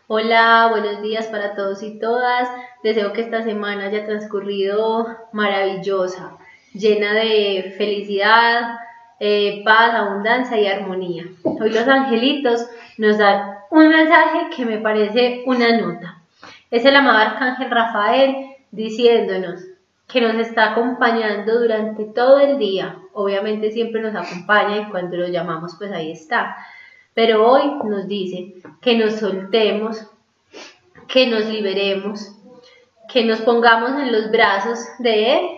Hola, buenos días para todos y todas. Deseo que esta semana haya transcurrido maravillosa, llena de felicidad, paz, abundancia y armonía. Hoy los angelitos nos dan un mensaje que me parece una nota. Es el amado arcángel Rafael diciéndonos que nos está acompañando durante todo el día. Obviamente siempre nos acompaña y cuando lo llamamos pues ahí está. Pero hoy nos dice que nos soltemos, que nos liberemos, que nos pongamos en los brazos de Él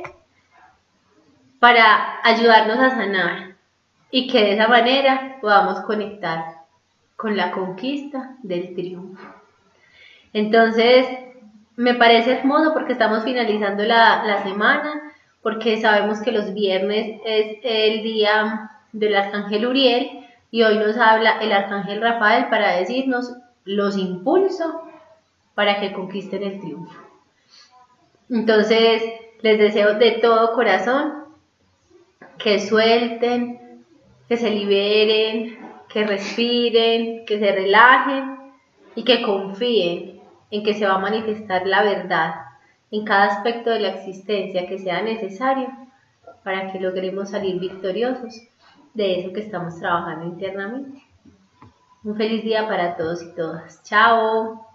para ayudarnos a sanar y que de esa manera podamos conectar con la conquista del triunfo. Entonces, me parece hermoso porque estamos finalizando la semana, porque sabemos que los viernes es el día del Arcángel Uriel y hoy nos habla el Arcángel Rafael para decirnos los impulso para que conquisten el triunfo. Entonces, les deseo de todo corazón que suelten, que se liberen, que respiren, que se relajen y que confíen en que se va a manifestar la verdad en cada aspecto de la existencia que sea necesario para que logremos salir victoriosos de eso que estamos trabajando internamente. Un feliz día para todos y todas. Chao.